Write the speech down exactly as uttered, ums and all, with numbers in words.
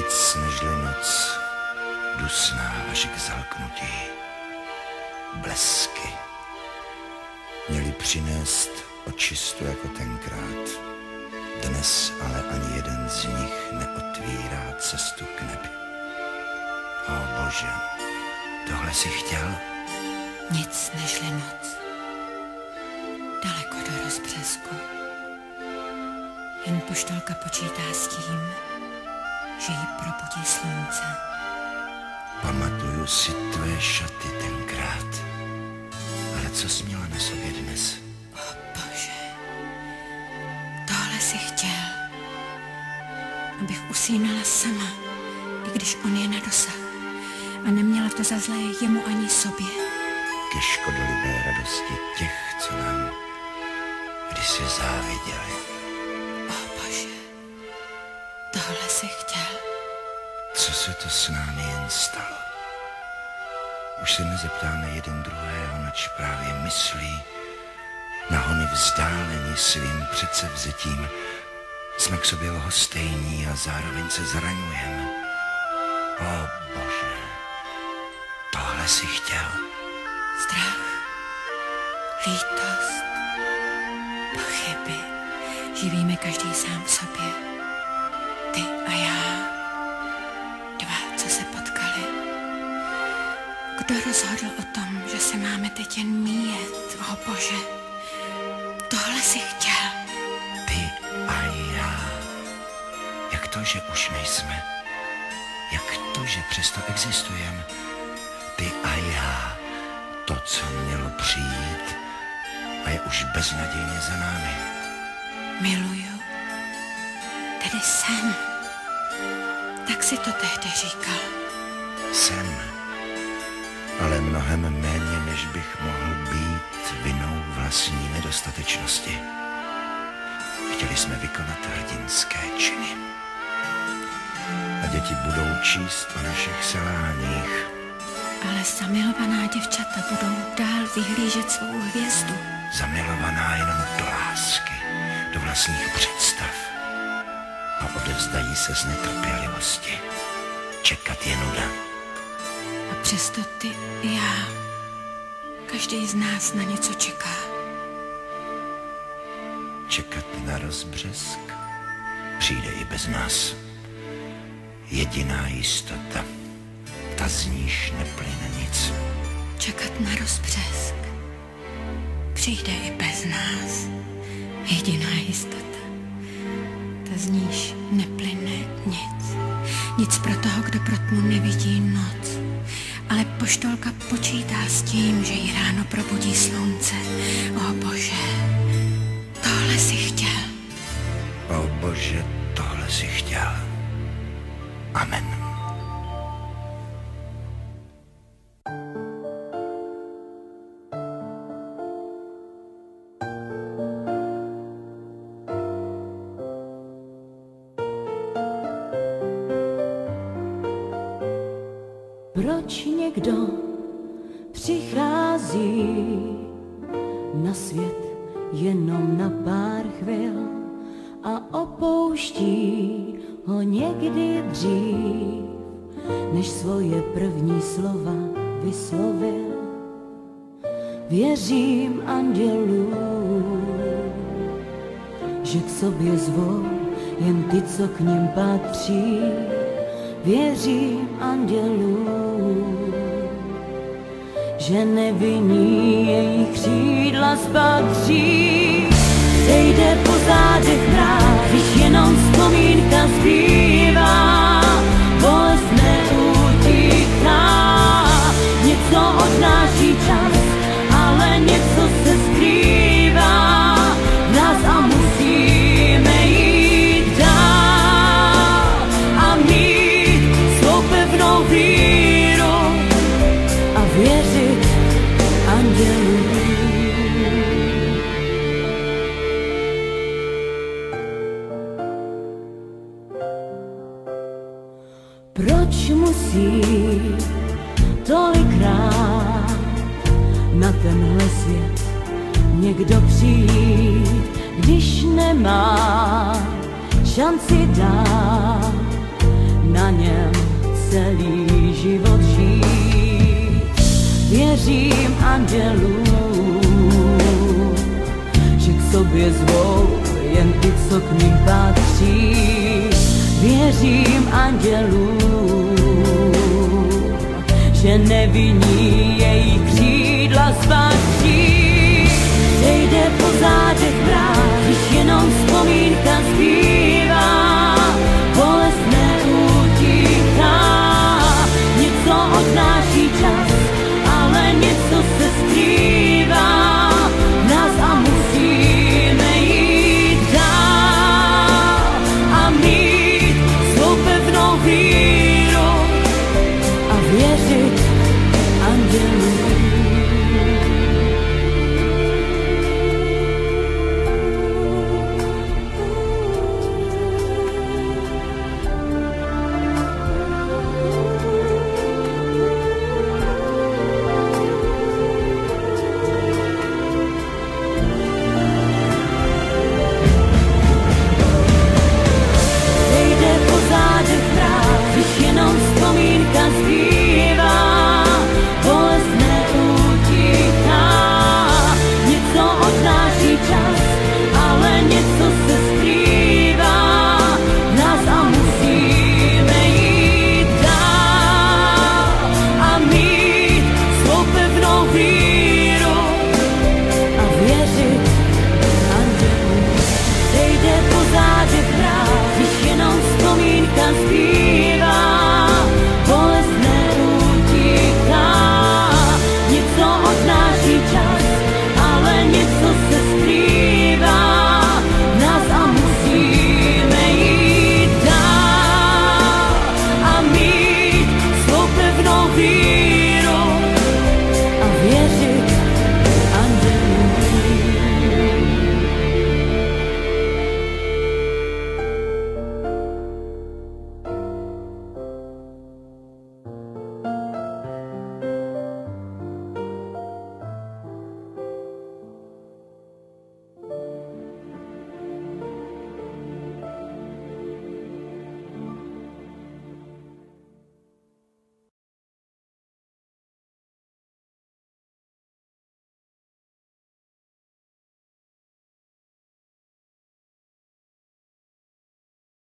Nic nežli noc, dusná až k zalknutí. Blesky měli přinést očistu jako tenkrát. Dnes ale ani jeden z nich neotvírá cestu k nebi. O Bože, tohle si chtěl? Nic nežli noc, daleko do rozbřesku. Jen poštolka počítá s tím, že jí probudí slunce. Pamatuju si tvé šaty tenkrát, ale co jsi měla na sobě dnes? O Bože, tohle si chtěl, abych usínala sama, i když on je na dosah, a neměla to za zlé jemu ani sobě. Ke škodolibé radosti těch, co nám kdysi záviděli. O Bože, tohle si chtěl. Co se to s námi jen stalo? Už se nezeptáme jeden druhého, nač právě myslí, na hony vzdálení svým předsevzetím. Jsme k sobě lhostejní a zároveň se zraňujeme. O Bože, tohle si chtěl? Strach, lítost, pochyby živíme každý sám v sobě. Ty a já, dva, co se potkali. Kdo rozhodl o tom, že se máme teď jen míjet, o Bože? Tohle si chtěl. Ty a já. Jak to, že už nejsme? Jak to, že přesto existujeme? Ty a já. To, co mělo přijít a je už beznadějně za námi. Miluju, tedy jsem. Tak si to tehdy říkal. Jsem, ale mnohem méně, než bych mohl být vinou vlastní nedostatečnosti. Chtěli jsme vykonat hrdinské činy. A děti budou číst o našich seláních. Ale zamilovaná děvčata budou dál vyhlížet svou hvězdu. Zamilovaná jenom do lásky, do vlastních představ. A odevzdají se z netrpělivosti. Čekat je nuda. A přesto ty i já, každý z nás na něco čeká. Čekat na rozbřesk přijde i bez nás. Jediná jistota, ta z níž neplyne nic. Čekat na rozbřesk přijde i bez nás. Jediná jistota, ta z níž neplyne nic. Nic pro toho, kdo pro tmu nevidí noc. Ale poštolka počítá s tím, že jí ráno probudí slunce. O Bože, tohle si chtěl. O Bože, tohle si chtěl. Amen. Proč někdo přichází na svět jenom na pár chvil a opouští ho někdy dřív, než svoje první slova vyslovil? Věřím andělům, že k sobě zvou jen ty, co k nim patří. Věřím andělům, že nevinní jejich křídla spatří. Sejde po zádech mráz, když jenom vzpomínka zbývá. Bolest neutíká, něco odnáší čas, ale něco se skrývá v nás a musíme jít dál a mít svou pevnou víru a věřit andělům. Proč musí tolikrát na tenhle svět někdo přijít, když nemá šanci dát na ně Věřím andělům, že k sobě zvou jen ty, co k ním patří. Věřím andělům, že nevinní jejich křídla spatří. Sejde po zádech mráz, když jenom vzpomínka